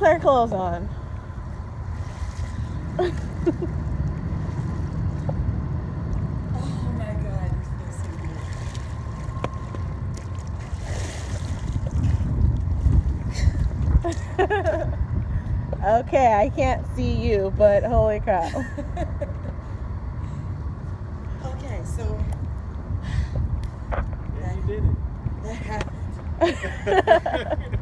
our clothes on. Oh my God, you feel so good. Okay, I can't see you, but holy crap. Okay, so yeah, you did it. That happened.